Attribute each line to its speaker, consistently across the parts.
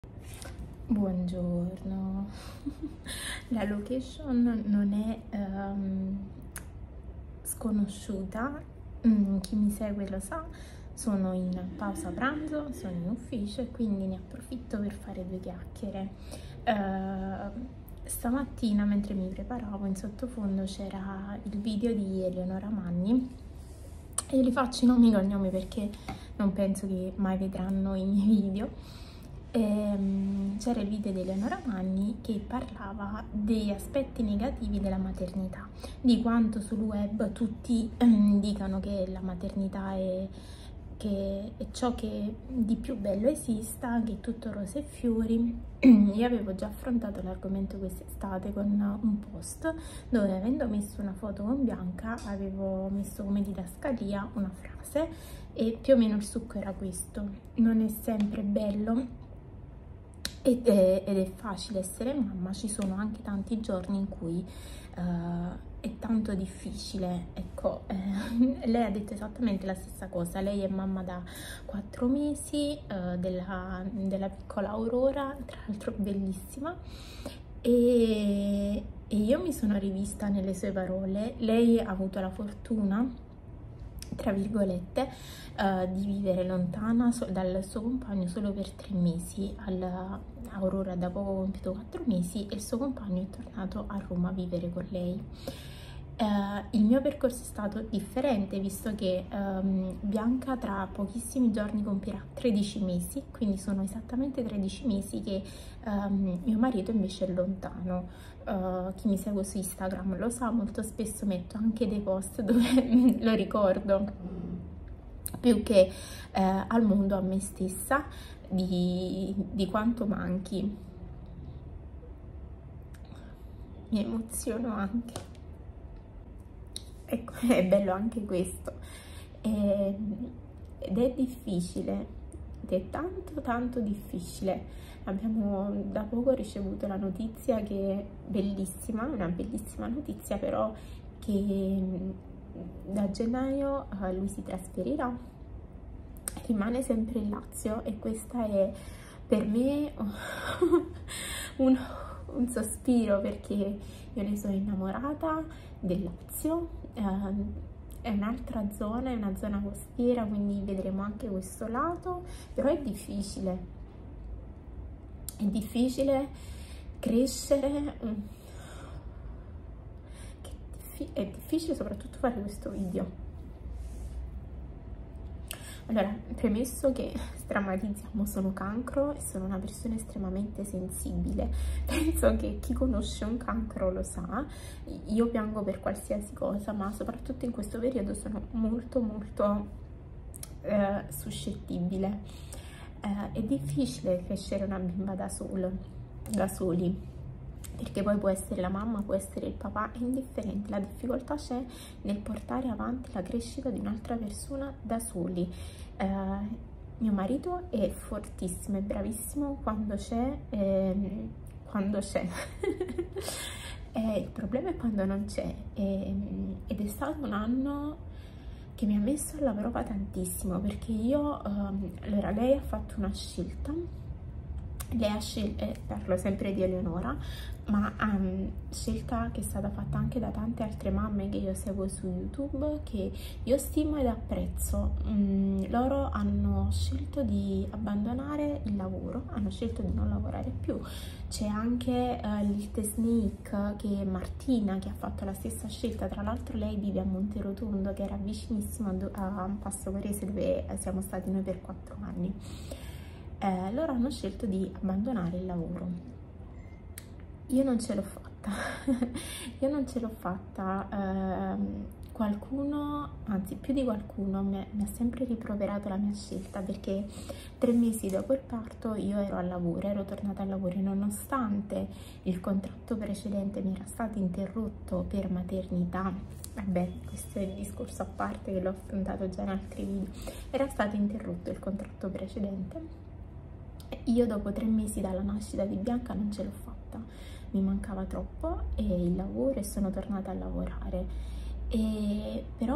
Speaker 1: Buongiorno. La location non è sconosciuta, chi mi segue lo sa. Sono in pausa pranzo, sono in ufficio e quindi ne approfitto per fare due chiacchiere. Stamattina, mentre mi preparavo, in sottofondo c'era il video di Eleonora Manni e li faccio i nomi e cognomi perché non penso che mai vedranno i miei video. C'era il video di Eleonora Manni che parlava degli aspetti negativi della maternità, di quanto sul web tutti dicano che la maternità è ciò che di più bello esista, che è tutto rose e fiori. Io avevo già affrontato l'argomento quest'estate con un post dove, avendo messo una foto con Bianca, avevo messo come didascalia una frase e più o meno il succo era questo: non è sempre bello ed è facile essere mamma, ci sono anche tanti giorni in cui è tanto difficile. Ecco, lei ha detto esattamente la stessa cosa. Lei è mamma da 4 mesi della piccola Aurora, tra l'altro bellissima, e io mi sono rivista nelle sue parole. Lei ha avuto la fortuna, tra virgolette, di vivere lontana dal suo compagno solo per 3 mesi. Aurora da poco compiuto 4 mesi e il suo compagno è tornato a Roma a vivere con lei. Il mio percorso è stato differente, visto che Bianca tra pochissimi giorni compirà 13 mesi, quindi sono esattamente 13 mesi che mio marito invece è lontano. Chi mi segue su Instagram lo sa, molto spesso metto anche dei post dove lo ricordo più che al mondo, a me stessa, di quanto manchi. Mi emoziono anche. Ecco, è bello anche questo. Ed è difficile, ed è tanto difficile. Abbiamo da poco ricevuto la notizia, che è bellissima, una bellissima notizia, però, che da gennaio lui si trasferirà, rimane sempre in Lazio, e questa è per me un sospiro, perché io ne sono innamorata del Lazio. È un'altra zona, è una zona costiera, quindi vedremo anche questo lato, però è difficile crescere, è difficile soprattutto fare questo video. Allora, premesso che strammatizziamo, sono cancro e sono una persona estremamente sensibile. Penso che chi conosce un cancro lo sa. Io piango per qualsiasi cosa, ma soprattutto in questo periodo sono molto suscettibile. È difficile crescere una bimba da soli, perché poi può essere la mamma, può essere il papà, è indifferente. La difficoltà c'è nel portare avanti la crescita di un'altra persona da soli. Mio marito è fortissimo, è bravissimo quando c'è, il problema è quando non c'è, ed è stato un anno che mi ha messo alla prova tantissimo, perché allora, lei ha fatto una scelta. Lei ha scelto, parlo sempre di Eleonora, ma scelta che è stata fatta anche da tante altre mamme che io seguo su YouTube, che io stimo ed apprezzo. Loro hanno scelto di abbandonare il lavoro, hanno scelto di non lavorare più. C'è anche Little Snake, che è Martina, che ha fatto la stessa scelta. Tra l'altro lei vive a Monterotondo, che era vicinissimo a Passo Corese, dove siamo stati noi per 4 anni. Loro hanno scelto di abbandonare il lavoro. Io non ce l'ho fatta. Io non ce l'ho fatta. Qualcuno, anzi più di qualcuno, mi ha sempre rimproverato la mia scelta, perché 3 mesi dopo il parto io ero al lavoro, ero tornata al lavoro, e nonostante il contratto precedente mi era stato interrotto per maternità. Vabbè, questo è il discorso a parte che l'ho affrontato già in altri video. Era stato interrotto il contratto precedente. Io dopo 3 mesi dalla nascita di Bianca non ce l'ho fatta, mi mancava troppo il lavoro, e sono tornata a lavorare. Però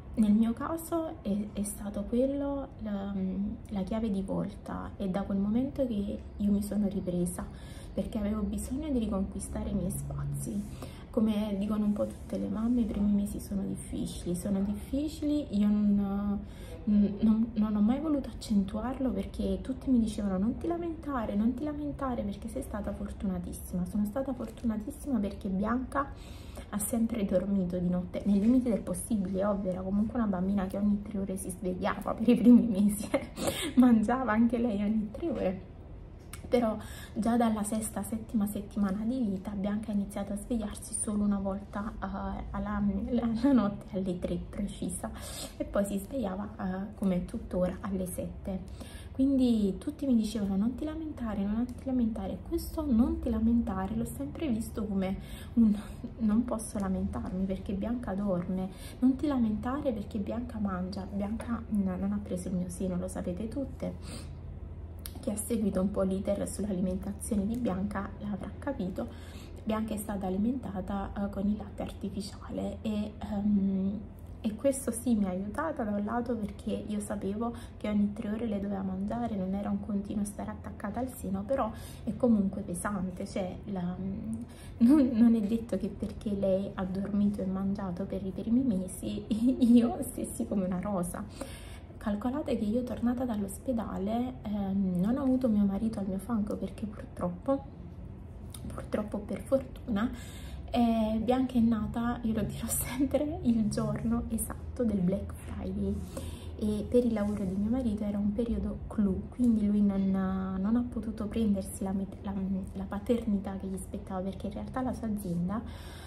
Speaker 1: nel mio caso è stato quello la chiave di volta, e da quel momento che io mi sono ripresa, perché avevo bisogno di riconquistare i miei spazi. Come dicono un po' tutte le mamme, i primi mesi sono difficili, io non ho mai voluto accentuarlo, perché tutti mi dicevano non ti lamentare, perché sei stata fortunatissima. Sono stata fortunatissima perché Bianca ha sempre dormito di notte, nei limiti del possibile, ovvio, era comunque una bambina che ogni 3 ore si svegliava per i primi mesi, mangiava anche lei ogni 3 ore. Però già dalla sesta, settima settimana di vita Bianca ha iniziato a svegliarsi solo una volta alla notte alle 3 precisa, e poi si svegliava come tuttora alle 7. Quindi tutti mi dicevano non ti lamentare, questo non ti lamentare l'ho sempre visto come un non posso lamentarmi perché Bianca dorme, non ti lamentare perché Bianca mangia. Bianca non ha preso il mio seno, lo sapete tutte. Chi ha seguito un po' l'iter sull'alimentazione di Bianca l'avrà capito. Bianca è stata alimentata con il latte artificiale, e questo sì mi ha aiutata da un lato, perché io sapevo che ogni 3 ore le doveva mangiare, non era un continuo stare attaccata al seno, però è comunque pesante, cioè non è detto che perché lei ha dormito e mangiato per i primi mesi io stessi come una rosa. Calcolate che io tornata dall'ospedale non ho avuto mio marito al mio fianco, perché purtroppo per fortuna, Bianca è nata, io lo dirò sempre, il giorno esatto del Black Friday, e per il lavoro di mio marito era un periodo clou, quindi lui non ha potuto prendersi la paternità che gli spettava, perché in realtà la sua azienda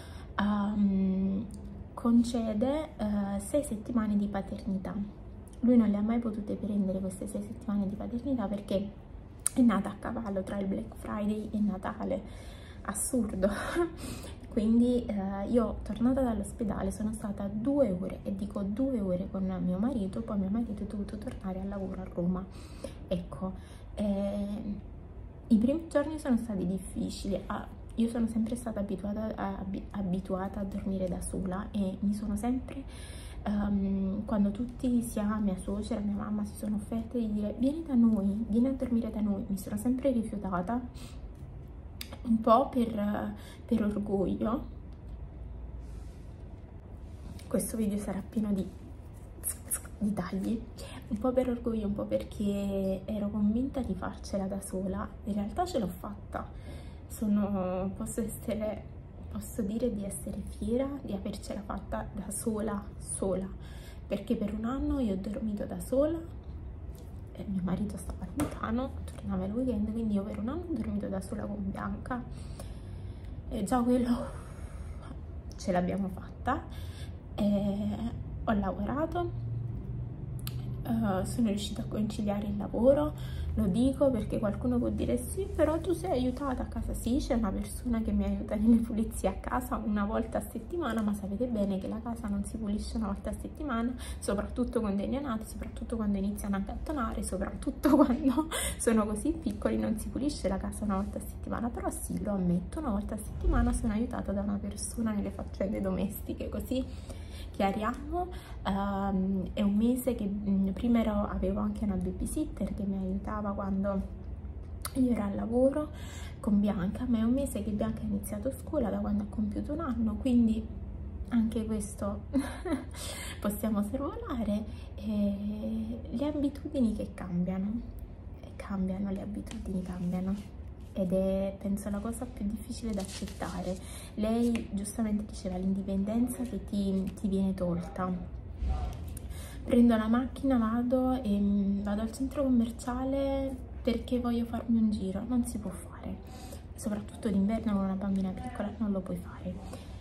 Speaker 1: concede 6 settimane di paternità. Lui non le ha mai potute prendere queste 6 settimane di paternità perché è nata a cavallo tra il Black Friday e Natale, assurdo. Quindi io tornata dall'ospedale sono stata 2 ore, e dico 2 ore con mio marito, poi mio marito è dovuto tornare al lavoro a Roma. Ecco, i primi giorni sono stati difficili. Io sono sempre stata abituata a dormire da sola, e mi sono sempre quando tutti, sia mia suocera, mia mamma, si sono offerte di dire vieni da noi, vieni a dormire da noi, mi sono sempre rifiutata, un po' per orgoglio. Questo video sarà pieno di tagli, un po' per orgoglio, un po' perché ero convinta di farcela da sola. In realtà ce l'ho fatta, posso dire di essere fiera di avercela fatta da sola, perché per un anno io ho dormito da sola, e mio marito stava lontano, tornava il weekend, quindi io per un anno ho dormito da sola con Bianca, e già quello ce l'abbiamo fatta. Ho lavorato, sono riuscita a conciliare il lavoro. Lo dico perché qualcuno può dire sì, però tu sei aiutata a casa. Sì, c'è una persona che mi aiuta nelle pulizie a casa una volta a settimana, ma sapete bene che la casa non si pulisce una volta a settimana, soprattutto con dei neonati, soprattutto quando iniziano a gattonare, soprattutto quando sono così piccoli, non si pulisce la casa una volta a settimana. Però sì, lo ammetto, una volta a settimana sono aiutata da una persona nelle faccende domestiche, così chiariamo. È un mese che prima avevo anche una babysitter che mi aiutava quando io ero al lavoro con Bianca, ma è un mese che Bianca ha iniziato scuola da quando ha compiuto un anno, quindi anche questo possiamo sorvolare. Le abitudini che cambiano, le abitudini cambiano, ed è penso la cosa più difficile da accettare. Lei giustamente diceva l'indipendenza che ti viene tolta. Prendo la macchina, vado al centro commerciale perché voglio farmi un giro, non si può fare, soprattutto d'inverno con una bambina piccola non lo puoi fare.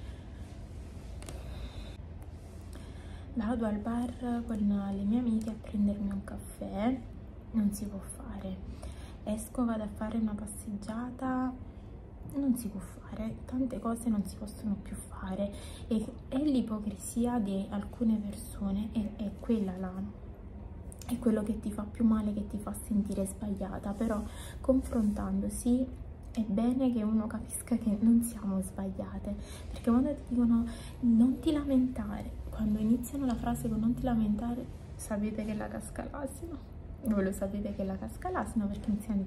Speaker 1: Vado al bar con le mie amiche a prendermi un caffè, non si può fare. Esco, vado a fare una passeggiata, non si può fare, tante cose non si possono più fare, e l'ipocrisia di alcune persone è quella là, è quello che ti fa più male, che ti fa sentire sbagliata. Però confrontandosi è bene che uno capisca che non siamo sbagliate, perché quando ti dicono non ti lamentare, quando iniziano la frase con non ti lamentare, sapete che la casca l'asino. Voi lo sapete che la casca l'asino perché iniziano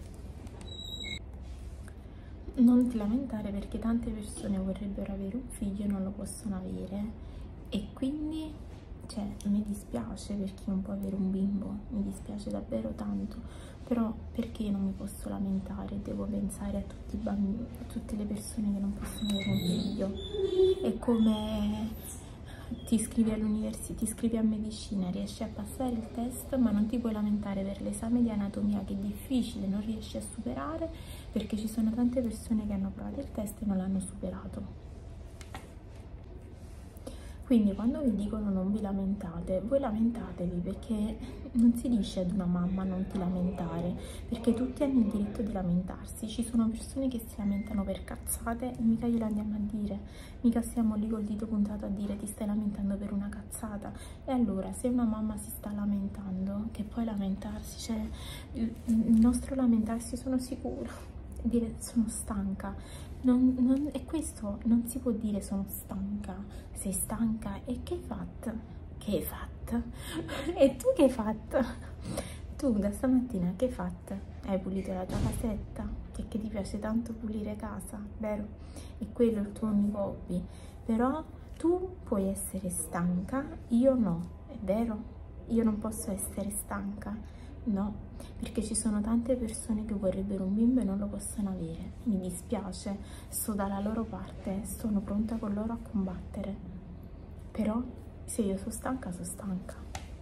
Speaker 1: non ti lamentare perché tante persone vorrebbero avere un figlio e non lo possono avere, e quindi cioè mi dispiace per chi non può avere un bimbo, mi dispiace davvero tanto, però perché non mi posso lamentare? Devo pensare a tutti i bambini, a tutte le persone che non possono avere un figlio. È come ti iscrivi all'università, ti iscrivi a medicina, riesci a passare il test, ma non ti puoi lamentare per l'esame di anatomia che è difficile, non riesci a superare perché ci sono tante persone che hanno provato il test e non l'hanno superato. Quindi quando vi dicono non vi lamentate, voi lamentatevi, perché non si dice ad una mamma non ti lamentare, perché tutti hanno il diritto di lamentarsi. Ci sono persone che si lamentano per cazzate e mica glielo andiamo a dire, mica siamo lì col dito puntato a dire ti stai lamentando per una cazzata. E allora se una mamma si sta lamentando, che poi lamentarsi, cioè il nostro lamentarsi, sono sicura, dire sono stanca, è questo, non si può dire sono stanca, sei stanca e che hai fatto? Che hai fatto? E tu che hai fatto? Tu da stamattina che hai fatto? Hai pulito la tua casetta? Perché ti piace tanto pulire casa, vero? E quello è il tuo unico hobby. Però tu puoi essere stanca, io no, è vero? Io non posso essere stanca. No, perché ci sono tante persone che vorrebbero un bimbo e non lo possono avere. Mi dispiace, sto dalla loro parte, sono pronta con loro a combattere. Però se io sono stanca, sono stanca.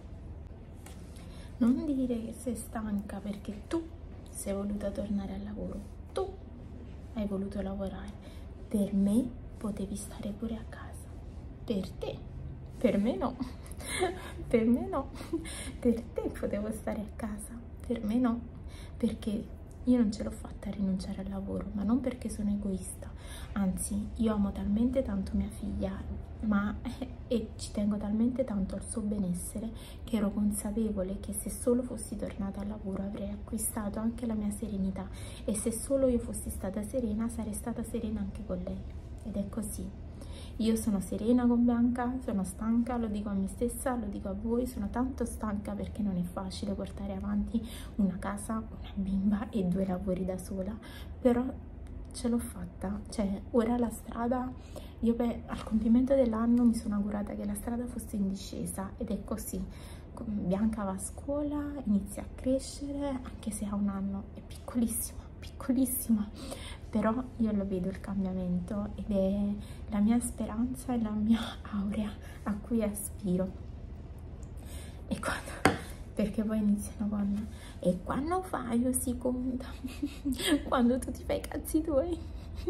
Speaker 1: Non dire che sei stanca perché tu sei voluta tornare al lavoro, tu hai voluto lavorare. Per me potevi stare pure a casa. Per te, per me no. Per me no, per te potevo stare a casa, per me no, perché io non ce l'ho fatta a rinunciare al lavoro, ma non perché sono egoista, anzi io amo talmente tanto mia figlia, e ci tengo talmente tanto al suo benessere che ero consapevole che se solo fossi tornata al lavoro avrei acquistato anche la mia serenità, e se solo io fossi stata serena sarei stata serena anche con lei, ed è così. Io sono serena con Bianca, sono stanca, lo dico a me stessa, lo dico a voi, sono tanto stanca perché non è facile portare avanti una casa, una bimba e 2 lavori da sola, però ce l'ho fatta. Cioè ora la strada, io al compimento dell'anno mi sono augurata che la strada fosse in discesa, ed è così. Bianca va a scuola, inizia a crescere, anche se ha 1 anno, è piccolissima, piccolissima, però io lo vedo il cambiamento ed è la mia speranza e la mia aurea a cui aspiro. E quando, perché poi iniziano con e quando fai lo si conta quando tu ti fai i cazzi tuoi.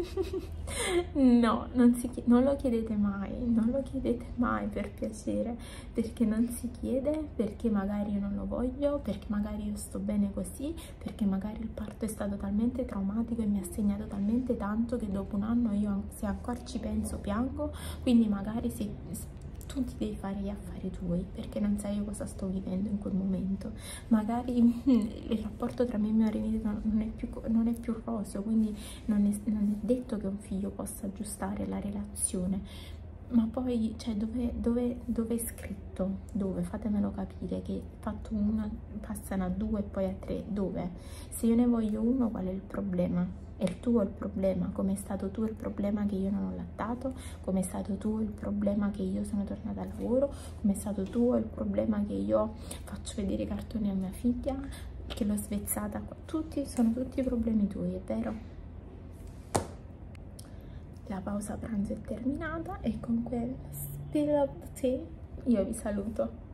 Speaker 1: No, non lo chiedete mai, non lo chiedete mai, per piacere, perché non si chiede, perché magari io non lo voglio, perché magari io sto bene così, perché magari il parto è stato talmente traumatico e mi ha segnato talmente tanto che dopo 1 anno io, se ancora ci penso, piango. Quindi magari tu ti devi fare gli affari tuoi, perché non sai io cosa sto vivendo in quel momento. Magari il rapporto tra me e mio marito non è più roseo, quindi non è detto che un figlio possa aggiustare la relazione. Ma poi, cioè, dove è scritto? Dove? Fatemelo capire, che fatto 1 passano a 2 e poi a 3. Dove? Se io ne voglio 1, qual è il problema? È il tuo il problema, come è stato tuo il problema che io non ho lattato, come è stato tuo il problema che io sono tornata al lavoro, come è stato tuo il problema che io faccio vedere i cartoni a mia figlia, che l'ho svezzata. Sono tutti problemi tuoi, è vero? La pausa pranzo è terminata e con quel spero te io vi saluto.